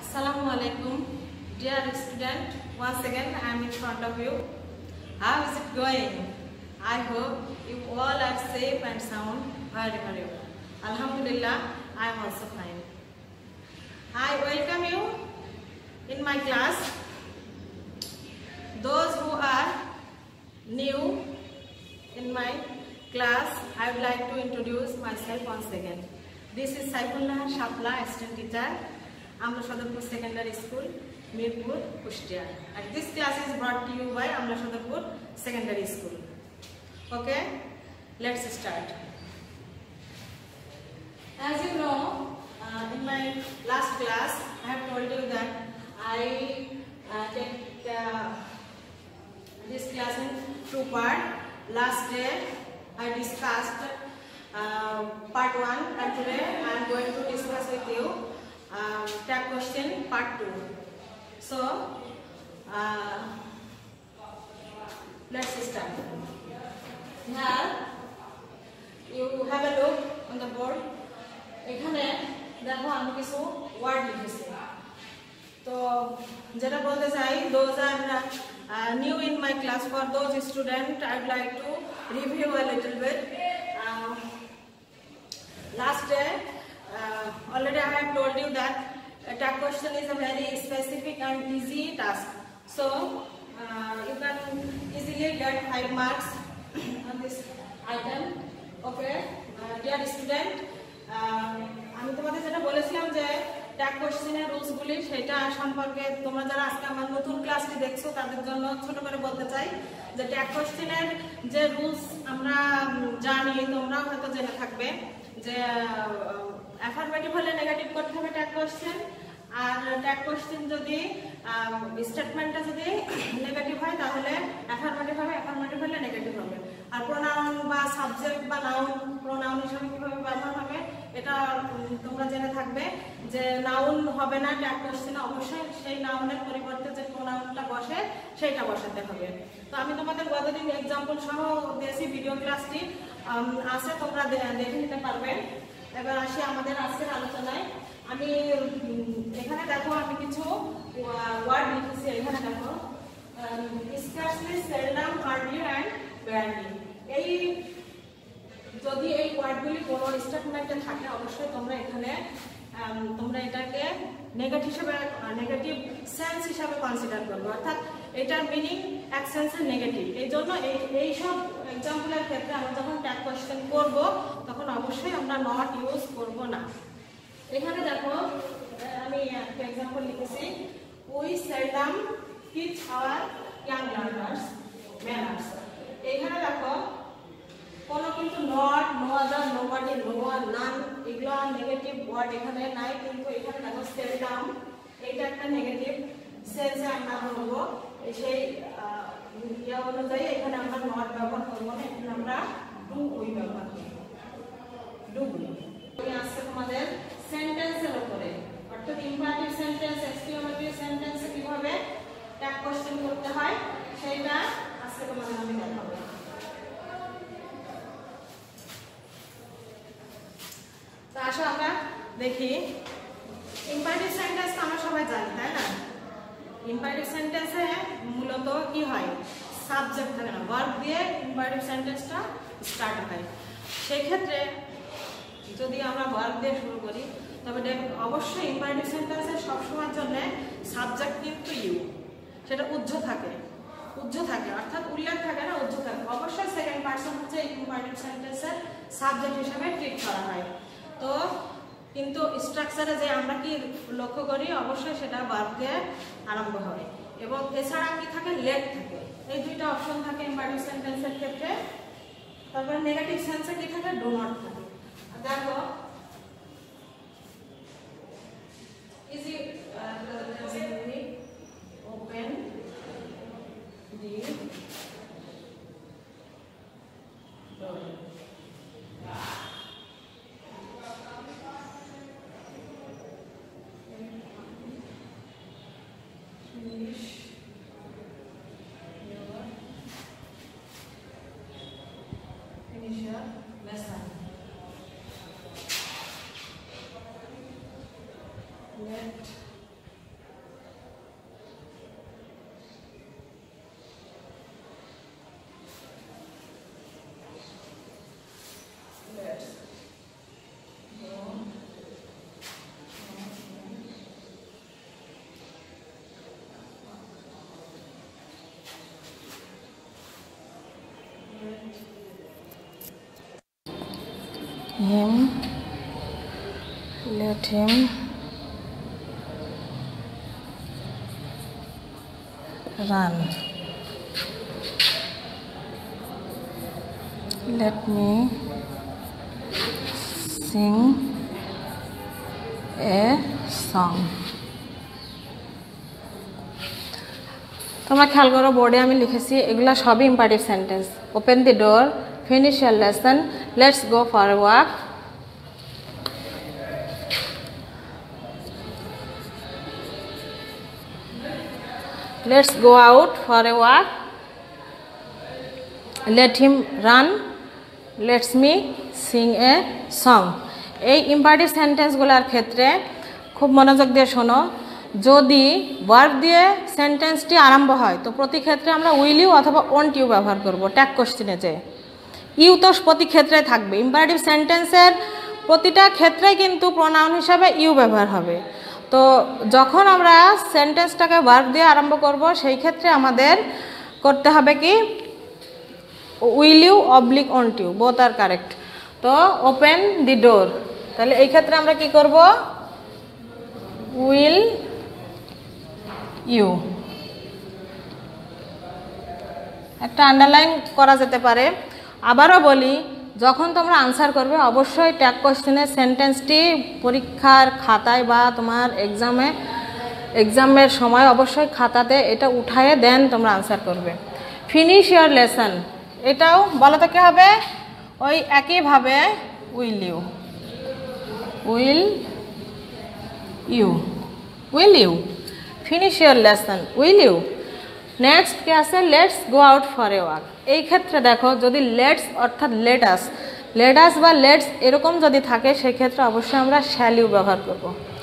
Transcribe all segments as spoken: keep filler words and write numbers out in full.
Assalamualaikum, dear student. Once again, I am in front of you. How is it going? I hope you all are safe and sound wherever you are. Alhamdulillah, I am also fine. I welcome you in my class. Those who are new in my class, I would like to introduce myself once again. This is Saifullah Shapla, assistant teacher. Amla Sadarpur Secondary School, Mirpur, Kushtia. And this class is brought to you by Amla Sadarpur Secondary School. Okay, let's start. As you know, uh, in my last class, I have told you that I uh, take uh, this class in two parts. Last day, I discussed uh, part one, and today I am going to discuss with you Um, tag question part two. So uh, let's start. Now you have a look on the board. এখানে দেখো আমি কিছু word লিখেছি। তো যেটা বলতে চাই, those are uh, new in my class. For those students, I'd like to review a little bit. Uh, last day. Uh, already I have told you that a tag question is a very specific and easy task. So uh, you can easily get five marks on this item. Okay, uh, dear student, আমি তোমাদের যেটা বলেছিলাম যে tag কোশ্চেনের rules গুলি সেটা সম্পর্কে তোমরা যারা আজকে আমার নতুন ক্লাসটি দেখছো তাদের জন্য ছোট করে বলতে চাই যে ট্যাগ কোশ্চেনের যে রুলস আমরা জানি তোমরাও হয়তো জেনে থাকবে যে অ্যাফারমেটিভ হলে নেগেটিভ করতে হবে ট্যাগ কোশ্চেন, আর ট্যাগ কোশ্চেন যদি স্টেটমেন্টটা যদি নেগেটিভ হয় তাহলে অ্যাফারমেটিভ হবে, অ্যাফারমেটিভ হলে নেগেটিভ হবে। আর প্রোনাউন বা সাবজেক্ট বা নাউন প্রোনাউন হিসেবে কিভাবে ব্যবহার হবে এটা তোমরা জেনে থাকবে যে নাউন হবে না ট্যাগ কোশ্চেনে, অবশ্যই সেই নাউনের পরিবর্তে যে প্রোনাউনটা বসে সেইটা বসাতে হবে। তো আমি তোমাদের গতদিন এক্সাম্পল সহ দিয়েছি, ভিডিও ক্লাসটি আছে, তোমরা দেখে নিতে পারবে। এবার আসি আমাদের আজকের আলোচনায়। আমি এখানে দেখো আমি কিছু ওয়ার্ড লিখেছি। এখানে দেখো scarcely, seldom, hardly and barely. এই যদি এই ওয়ার্ডগুলি কোনো স্টেটমেন্টে থাকে অবশ্যই তোমরা এখানে তোমরা এটাকে নেগেটিভ হিসেবে নেগেটিভ সেন্স হিসাবে কনসিডার করবে, অর্থাৎ এটার মিনিং এক সেন্সে নেগেটিভ। এই জন্য এই এইসব এক্সাম্পলের ক্ষেত্রে আমরা যখন ট্যাগ কোশ্চেন করব তখন অবশ্যই আমরা নট ইউজ করব না। এখানে দেখো আমি একটা এক্সাম্পল লিখেছি, we seldom teach our young learners manners. এখানে দেখো কোনো কিন্তু not, no other, nobody, no one, none এগুলো নেগেটিভ ওয়ার্ড এখানে নাই, কিন্তু এখানে দেখো সেলডাম এইটা একটা নেগেটিভ সেন্সে আমরা বলবো। সেই ইয়া অনুযায়ী এখানে আমরা নট ব্যবহার করবো না, এখানে আমরা ডু উই ব্যবহার করব। ডু উই আসছে তোমাদের সেন্টেন্সের উপরে, অর্থাৎ ইম্পারেটিভ সেন্টেন্স, এক্সক্লেমেটরি সেন্টেন্সে কিভাবে ট্যাগ কোশ্চেন করতে হয় সেটা আজকে তোমাদের আমি দেখাবো। তো আসো আমরা দেখি। ইম্পারেটিভ সেন্টেন্স তো আমরা সবাই জানি, তাই না? ইম্পারেটিভ সেন্টেন্সে মূলত কি হয়, সাবজেক্ট থাকে না, ভার্ব দিয়ে ইম্পারেটিভ সেন্টেন্সটা স্টার্ট হয়। সেক্ষেত্রে যদি আমরা ভার্ব দিয়ে শুরু করি তবে অবশ্যই ইম্পারেটিভ সেন্টেন্সের সবসময়ের জন্য সাবজেক্ট কিন্তু ইউ, সেটা উজ্জ্ব থাকে, উজ্জ্ব থাকে অর্থাৎ উল্লেখ থাকে না, উজ্জ্ব থাকে। অবশ্যই সেকেন্ড পারসন হচ্ছে ইম্পারেটিভ সেন্টেন্সের সাবজেক্ট হিসেবে ট্রিট করা হয়। তো কিন্তু স্ট্রাকচারে যে আমরা কি লক্ষ্য করি অবশ্যই সেটা ভার্ব দিয়ে আরম্ভ হয়, এবং এছাড়া কি থাকে, লেট থাকে। এই দুইটা অপশন থাকে ইম্পারেটিভ সেন্টেন্সের ক্ষেত্রে। তারপরে নেগেটিভ সেন্সে কি থাকে, ডু নট থাকে। দেখো easy open the door. Lesson. Let him, let him run. Let me sing a song. তোমরা খেয়াল করো বোর্ডে আমি লিখেছি এগুলা সবই imperative sentence. Open the door, finish your lesson, let's go for a walk, let's go out for a walk, let him run, let's me sing a song. এই imperative সেন্টেন্সগুলোর ক্ষেত্রে খুব মনোযোগ দিয়ে শোনো, যদি ভার্ব দিয়ে সেন্টেন্সটি আরম্ভ হয় তো প্রতি ক্ষেত্রে আমরা উইল ইউ অথবা ওন্ট ইউ ব্যবহার করব। ট্যাগ কোশ্চেনে যে ইউ তো প্রতি ক্ষেত্রে থাকবে, ইম্পারেটিভ সেন্টেন্সের প্রতিটা ক্ষেত্রেই কিন্তু প্রোনাউন হিসাবে ইউ ব্যবহার হবে। তো যখন আমরা সেন্টেন্সটাকে ভার্ব দিয়ে আরম্ভ করব সেই ক্ষেত্রে আমাদের করতে হবে কি will you oblique won't you, both are correct. তো ওপেন দি ডোর, তাহলে এই ক্ষেত্রে আমরা কি করব উইল ইউ। একটা আন্ডারলাইন করা যেতে পারে। আবারও বলি, যখন তোমরা আনসার করবে অবশ্যই ট্যাগ কোশ্চেনের সেন্টেন্সটি পরীক্ষার খাতায় বা তোমার এক্সামে এক্সামের সময় অবশ্যই খাতাতে এটা উঠায়ে দেন তোমরা আনসার করবে। ফিনিশ ইয়ার লেসন, এটাও বলো তো কী হবে ওই একইভাবে will you, will you, will you, finish your lesson, will you. Next কি আছে let's go out for a walk. এই ক্ষেত্রে দেখো যদি লেটস অর্থাৎ লেট আস, লেট আস বা লেটস এরকম যদি থাকে সেক্ষেত্রে অবশ্যই আমরা শ্যাল ইউ ব্যবহার করব।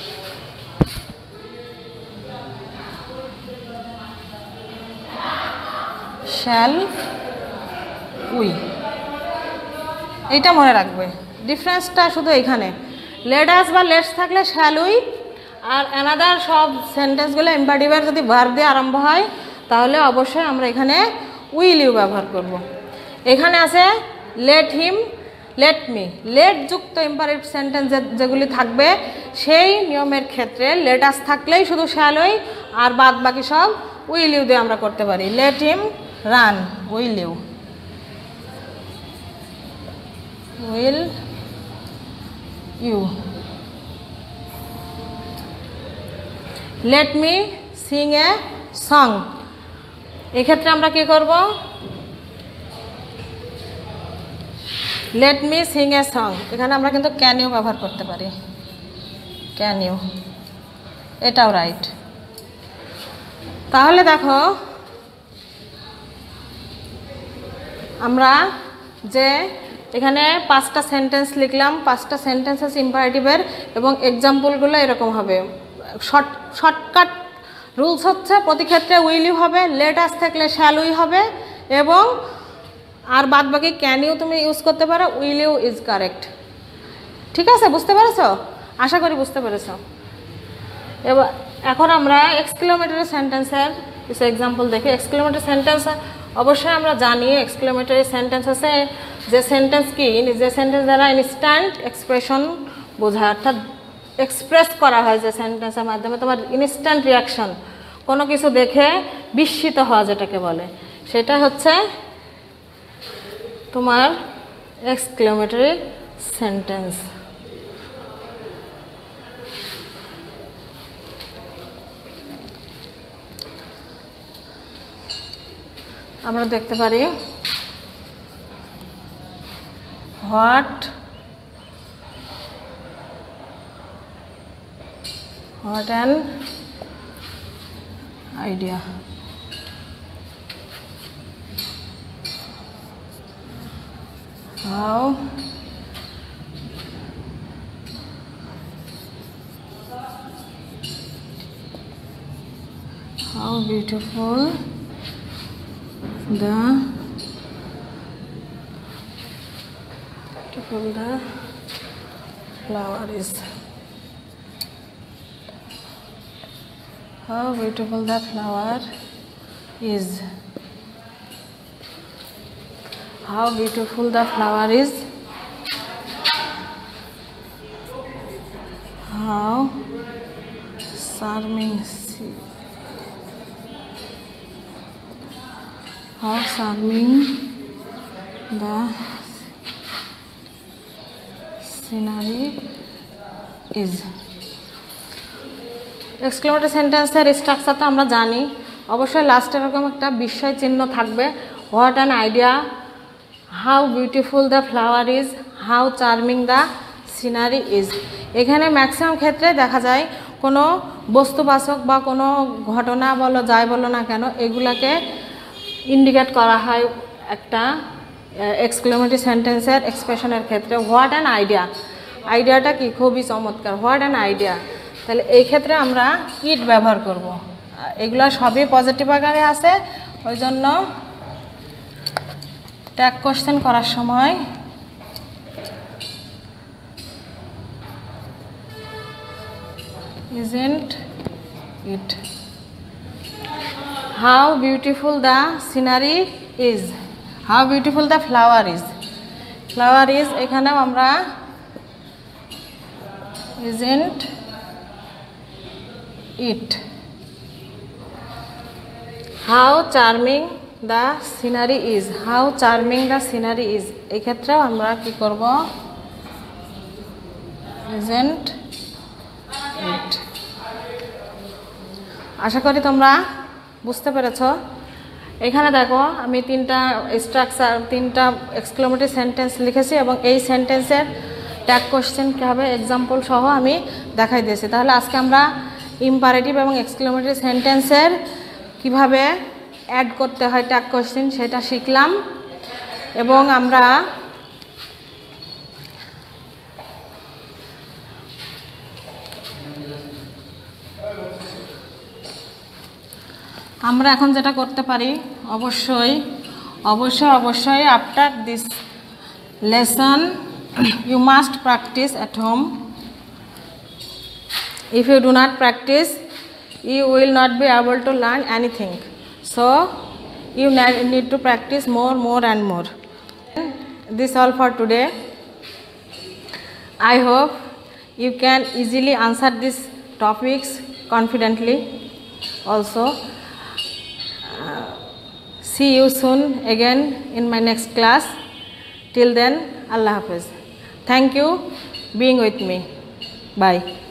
শ্যাল উই, এইটা মনে রাখবে। ডিফারেন্সটা শুধু এখানে, লেট আস বা লেটস থাকলে শ্যাল উই, আর অ্যানাদার সব সেন্টেন্সগুলো ইম্পারেটিভের যদি ভার্ব দিয়ে আরম্ভ হয় তাহলে অবশ্যই আমরা এখানে উইল ইউ ব্যবহার করব। এখানে আছে let him, let me, let যুক্ত ইম্পারেটিভ সেন্টেন্স যেগুলি থাকবে সেই নিয়মের ক্ষেত্রে লেট আস থাকলেই শুধু শ্যাল উই, আর বাদ বাকি সব উইল ইউ দিয়ে আমরা করতে পারি। Let him run, will you, will you. Let me sing a song, এক্ষেত্রে আমরা কি করব let me sing a song, এখানে আমরা কিন্তু ক্যান ইউ ব্যবহার করতে পারি, ক্যান ইউ, এটাও রাইট। তাহলে দেখো আমরা যে এখানে পাঁচটা সেন্টেন্স লিখলাম, পাঁচটা সেন্টেন্স আছে ইম্পারেটিভের এবং এক্সাম্পলগুলো এরকম হবে। শর্ট শর্টকাট রুলস হচ্ছে প্রতি ক্ষেত্রে উইল ইউ হবে, লেট আস থাকলে শ্যাল উই হবে, এবং আর বাদ বাকি ক্যান ইউ তুমি ইউজ করতে পারো, উইল ইউ ইজ কারেক্ট। ঠিক আছে, বুঝতে পেরেছো? আশা করি বুঝতে পেরেছো। এবার এখন আমরা এক্সক্লেমেটরি সেন্টেন্সের কিছু এক্সাম্পল দেখি। এক্সক্লেমেটরি সেন্টেন্স অবশ্যই আমরা জানি এক্সক্লেমেটরি সেন্টেন্স আছে যে সেন্টেন্স কি, যে সেন্টেন্স দ্বারা ইনস্ট্যান্ট এক্সপ্রেশন বোঝায়, অর্থাৎ এক্সপ্রেস করা হয় যে সেন্টেন্সের মাধ্যমে তোমার ইনস্ট্যান্ট রিয়াকশন, কোনো কিছু দেখে বিস্মিত হওয়া যেটাকে বলে, সেটা হচ্ছে তোমার এক্সক্লেমেটরি সেন্টেন্স। আমরা দেখতে পারি what what an idea, how how beautiful the beautiful the flower is, how beautiful the flower is, how beautiful the flower is, how charming how charming the scenery is. Exclamatory সেন্টেন্সের structure তো আমরা জানি, অবশ্যই লাস্টে এরকম একটা বিস্ময় চিহ্ন থাকবে। What an idea, how beautiful the flower is, how charming the scenery is. এখানে ম্যাক্সিমাম ক্ষেত্রে দেখা যায় কোনো বস্তুবাচক বা কোনো ঘটনা বলো যাই বলো না কেন, এগুলাকে ইন্ডিকেট করা হয় একটা এক্সক্লেমেটরি সেন্টেন্সের এক্সপ্রেশনের ক্ষেত্রে। হোয়াট অ্যান আইডিয়া, আইডিয়াটা কি খুবই চমৎকার, হোয়াট অ্যান আইডিয়া। তাহলে এই ক্ষেত্রে আমরা ইট ব্যবহার করব। এগুলো সবই পজিটিভ আকারে আছে, ওই জন্য ট্যাগ কোশ্চেন করার সময় isn't it, how beautiful the scenery is, how beautiful the flower is, flower is এখানেও আমরা isn't it, how charming the scenery is, how charming the scenery is এই ক্ষেত্রেও আমরা কি করব, isn't it। আশা করি তোমরা বুঝতে পেরেছ। এখানে দেখো আমি তিনটা স্ট্রাকচার তিনটা এক্সক্লেমেটরি সেন্টেন্স লিখেছি এবং এই সেন্টেন্সের ট্যাগ কোশ্চেন কী হবে এক্সাম্পল সহ আমি দেখাই দিয়েছি। তাহলে আজকে আমরা ইম্পারেটিভ এবং এক্সক্লেমেটরি সেন্টেন্সের কিভাবে অ্যাড করতে হয় ট্যাগ কোশ্চেন সেটা শিখলাম। এবং আমরা আমরা এখন যেটা করতে পারি, অবশ্যই অবশ্যই অবশ্যই after this lesson you must practise at home. If you do not practise you will not be able to learn anything, so you need to practice more more and more. This all for today. I hope you can easily answer these topics confidently also. Uh, see you soon again in my next class. Till then, Allah Hafiz. Thank you being with me. Bye.